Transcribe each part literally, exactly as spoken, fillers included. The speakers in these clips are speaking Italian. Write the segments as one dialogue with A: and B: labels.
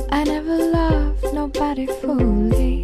A: I never loved nobody fully.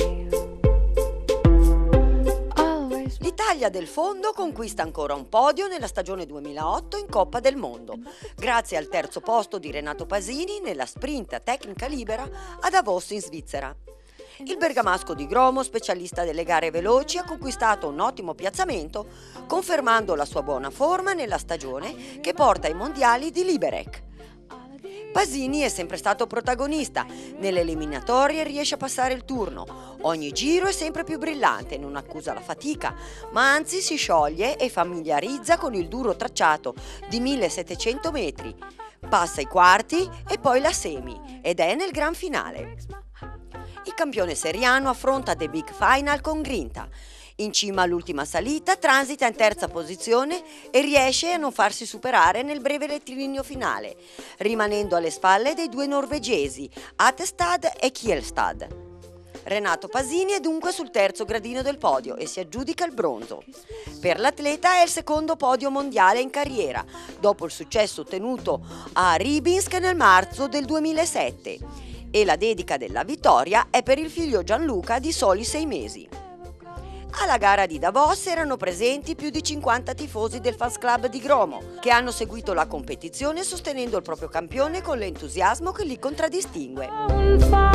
A: Always.
B: L'Italia del fondo conquista ancora un podio nella stagione duemilaotto in Coppa del Mondo, grazie al terzo posto di Renato Pasini nella sprint a tecnica libera a Davos in Svizzera. Il bergamasco di Gromo, specialista delle gare veloci, ha conquistato un ottimo piazzamento, confermando la sua buona forma nella stagione che porta ai mondiali di Liberec. Pasini è sempre stato protagonista, nelle eliminatorie riesce a passare il turno, ogni giro è sempre più brillante, non accusa la fatica, ma anzi si scioglie e familiarizza con il duro tracciato di millesettecento metri, passa i quarti e poi la semi ed è nel gran finale. Il campione seriano affronta The Big Final con grinta. In cima all'ultima salita transita in terza posizione e riesce a non farsi superare nel breve rettilineo finale, rimanendo alle spalle dei due norvegesi, Atestad e Kjelstad. Renato Pasini è dunque sul terzo gradino del podio e si aggiudica il bronzo. Per l'atleta è il secondo podio mondiale in carriera, dopo il successo ottenuto a Rybinsk nel marzo del duemilasette. E la dedica della vittoria è per il figlio Gianluca di soli sei mesi. Alla gara di Davos erano presenti più di cinquanta tifosi del Fans Club di Gromo, che hanno seguito la competizione sostenendo il proprio campione con l'entusiasmo che li contraddistingue.